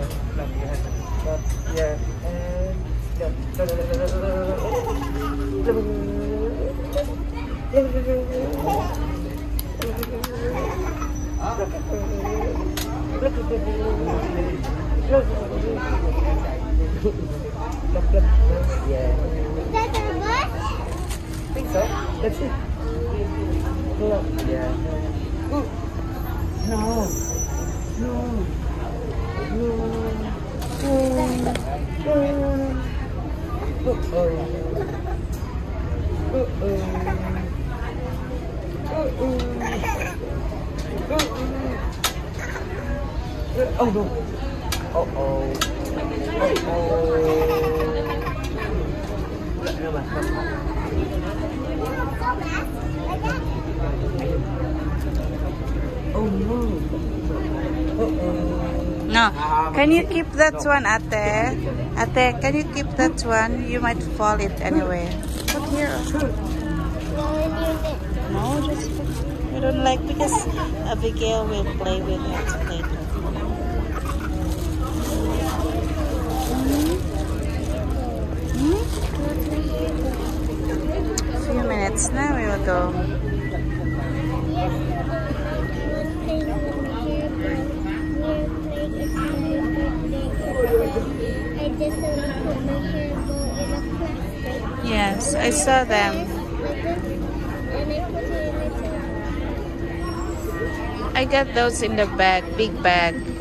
Clap your hands. Clap your hands. Yeah. Is that a bus? I think so. Let's see. Yeah. No. No. No. Oh no. Uh-oh. Oh no. No. Can you keep that one, Ate? Ate, can you keep that one? You might fall it anyway. Put here. No, just put. I don't like because Abigail will play with it later. Few minutes now we will go. I just put my hair bow in a plastic. Yes, I saw them. And I put it in a I got those in the bag, big bag.